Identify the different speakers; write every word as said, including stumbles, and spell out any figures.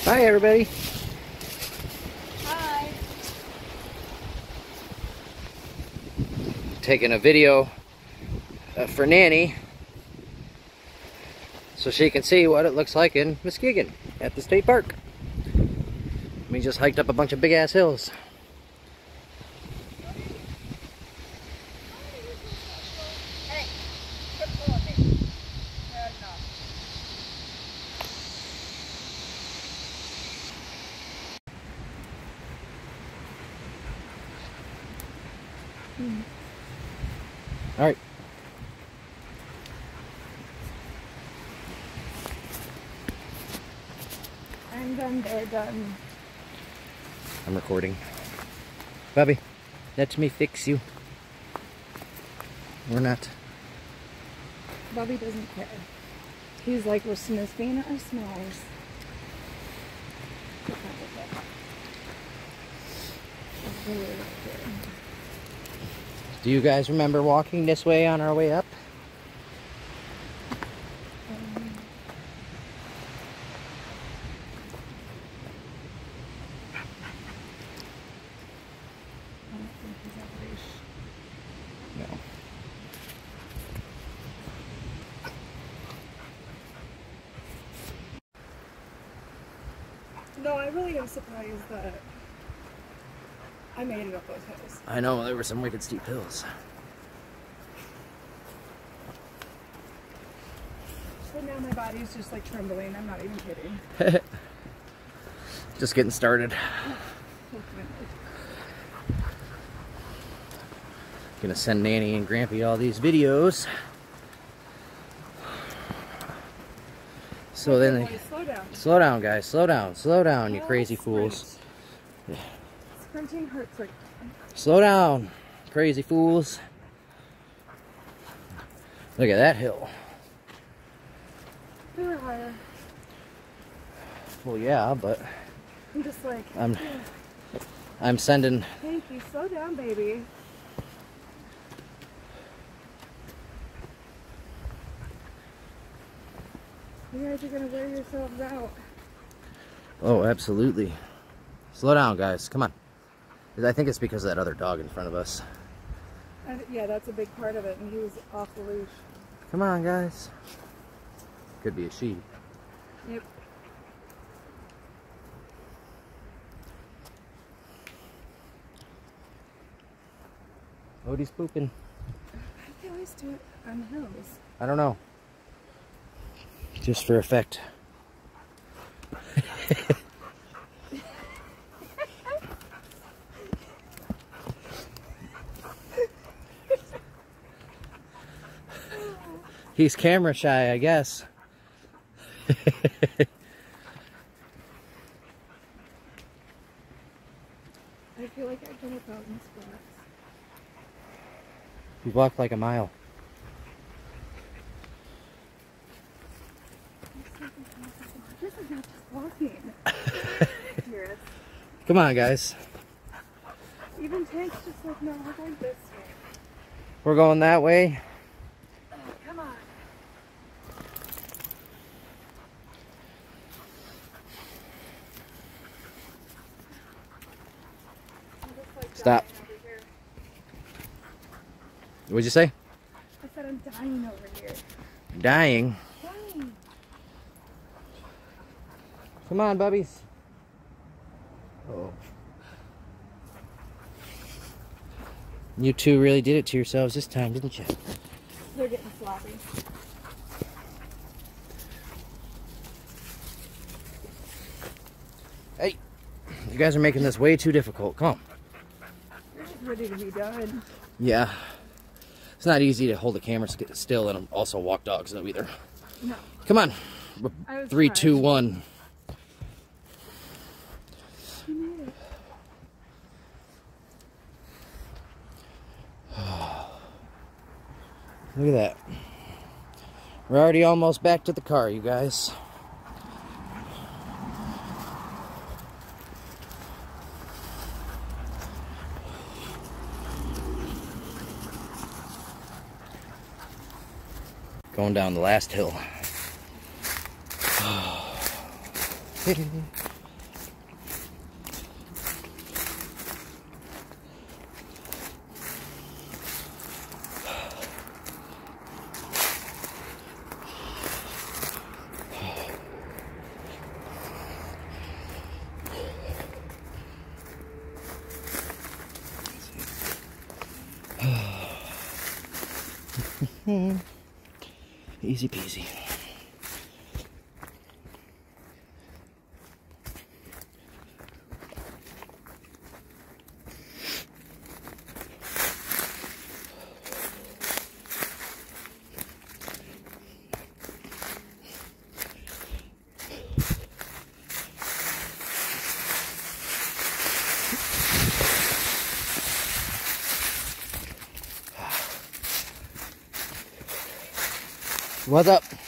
Speaker 1: Hi, everybody.
Speaker 2: Hi.
Speaker 1: Taking a video uh, for Nanny so she can see what it looks like in Muskegon at the state park. We just hiked up a bunch of big ass hills.
Speaker 2: Hey, quit pulling me. Bad enough.
Speaker 1: Mm. All right.
Speaker 2: I'm done, they're done.
Speaker 1: I'm recording. Bobby, let me fix you. We're not.
Speaker 2: Bobby doesn't care. He's like, we're sniffing our smells.
Speaker 1: Do you guys remember walking this way on our way up?
Speaker 2: Um, I don't think he's that leash.
Speaker 1: No.
Speaker 2: No, I really am surprised that I made it up those hills.
Speaker 1: I know, there were some wicked steep hills.
Speaker 2: But now my body's just like trembling. I'm not even kidding.
Speaker 1: Just getting started. Gonna send Nanny and Grampy all these videos. So then they,
Speaker 2: slow down.
Speaker 1: Slow down, guys. Slow down. Slow down, you crazy fools. Yeah.
Speaker 2: Sprinting hurts like.
Speaker 1: Slow down, crazy fools. Look at that hill.
Speaker 2: They were higher.
Speaker 1: Well, yeah, but
Speaker 2: I'm just like.
Speaker 1: I'm. I'm sending.
Speaker 2: Thank you. Slow down, baby. You guys are gonna wear yourselves out.
Speaker 1: Oh, absolutely. Slow down, guys. Come on. I think it's because of that other dog in front of us.
Speaker 2: And yeah, that's a big part of it, and he was off the leash.
Speaker 1: Come on, guys. Could be a she.
Speaker 2: Yep.
Speaker 1: Odie's pooping.
Speaker 2: I always do it on the hills.
Speaker 1: I don't know. Just for effect. He's camera shy, I guess.
Speaker 2: I feel like I've done a thousand squats.
Speaker 1: He walked like a mile.
Speaker 2: This is not just walking.
Speaker 1: Come on, guys.
Speaker 2: Even Tank's just like, no, we're going this way.
Speaker 1: We're going that way.
Speaker 2: Oh, come on. I'm just, like,
Speaker 1: Stop.
Speaker 2: dying over here.
Speaker 1: What'd you say?
Speaker 2: I said I'm dying over here.
Speaker 1: Dying.
Speaker 2: Dying.
Speaker 1: Come on, bubbies. Oh. You two really did it to yourselves this time, didn't you?
Speaker 2: They're getting sloppy.
Speaker 1: Hey, you guys are making this way too difficult. Come on.
Speaker 2: They're just ready to be done.
Speaker 1: Yeah. It's not easy to hold the camera still and also walk dogs though either.
Speaker 2: No.
Speaker 1: Come on. Three,
Speaker 2: surprised.
Speaker 1: two, one.
Speaker 2: You made it.
Speaker 1: Look at that. We're already almost back to the car, you guys. Going down the last hill. Hmm. Easy peasy. What's up?